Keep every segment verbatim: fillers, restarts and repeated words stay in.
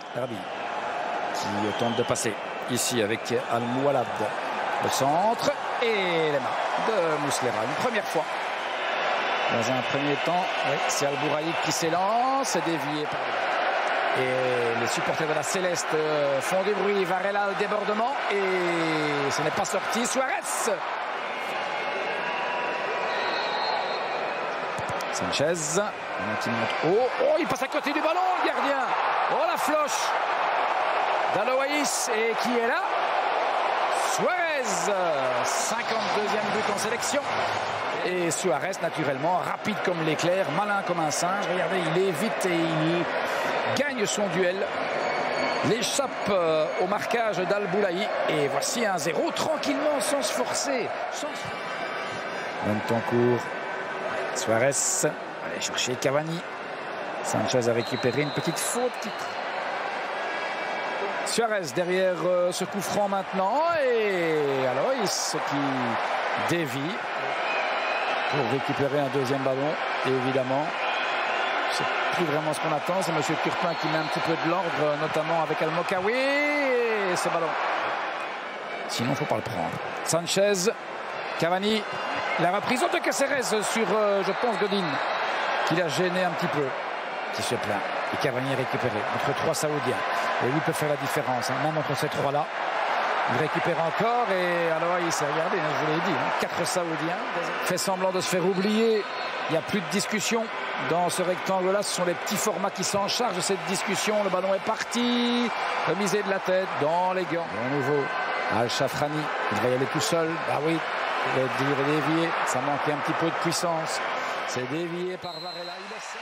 Rabi qui tente de passer ici avec Al-Moualad. Le centre et les mains de Mouslera. Une première fois. Dans un premier temps, oui, c'est Al-Bouraïd qui s'élance, dévié par le... Et les supporters de la Céleste font du bruit. Varela au débordement et ce n'est pas sorti. Suarez. Sanchez, qui monte haut. Oh, il passe à côté du ballon, le gardien. Oh, la floche d'Aloïs. Et qui est là? Suarez, cinquante-deuxième but en sélection. Et Suarez, naturellement, rapide comme l'éclair, malin comme un singe. Regardez, il évite et il gagne son duel. L'échappe au marquage d'Al-Boulaï. Et voici un zéro, tranquillement, sans se forcer. Sans... Bentancur. Suarez, allez chercher Cavani. Sanchez a récupéré une petite faute. Suarez derrière euh, ce coup franc maintenant. Et Aloïs qui dévie pour récupérer un deuxième ballon. Et évidemment, c'est plus vraiment ce qu'on attend. C'est M. Turpin qui met un petit peu de l'ordre, notamment avec Al-Mokawi. Et ce ballon. Sinon, il ne faut pas le prendre. Sanchez, Cavani. La reprise de Caceres sur, euh, je pense, Godin, qui l'a gêné un petit peu, qui se plaint. Et Cavani est récupéré entre trois Saoudiens. Et lui peut faire la différence, hein, même entre ces trois-là. Il récupère encore et alors il s'est regardé, hein, je vous l'ai dit, hein, quatre Saoudiens. Fait semblant de se faire oublier. Il n'y a plus de discussion dans ce rectangle-là. Ce sont les petits formats qui s'en chargent de cette discussion. Le ballon est parti. Remisé de la tête dans les gants. De nouveau, Al-Shafrani, il va y aller tout seul. Bah oui. Il va dire dévié, ça manquait un petit peu de puissance. C'est dévié par Varela. Il essaie.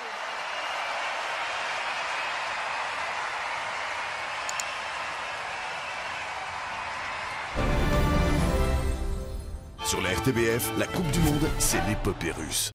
Sur la R T B F, la Coupe du Monde, c'est l'épopée russe.